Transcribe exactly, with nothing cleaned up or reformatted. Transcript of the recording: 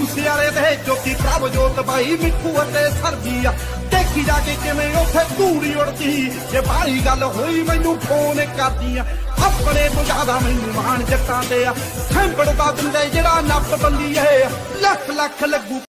ਮੂਸੇਵਾਲੇ ਦੇ ਜੋਤੀ ਪ੍ਰਭ ਜੋਤ ਬਾਈ ਮਿੱਠੂ ਅਤੇ ਸਰਜੀ ਆ ਦੇਖੀ ਜਾ ਕੇ ਕਿਵੇਂ ਉੱਥੇ ਧੂੜੀ ਉੜਦੀ ਜੇ ਬਾਹਲੀ ਗੱਲ ਹੋਈ ਮੈਨੂੰ ਫੋਨ ਕਰਦੀ ਆ ਆਪਣੇ ਤੋਂ ਜ਼ਿਆਦਾ ਮੈਨੂੰ ਮਾਣ ਜੱਟਾਂ ਦੇ ਆ ਸੈਂਪੜ ਦਾ ਦਿੰਦੇ ਜਿਹੜਾ ਨੱਪ ਬੰਦੀ ਏ ਲੱਖ ਲੱਖ ਲੱਗੂ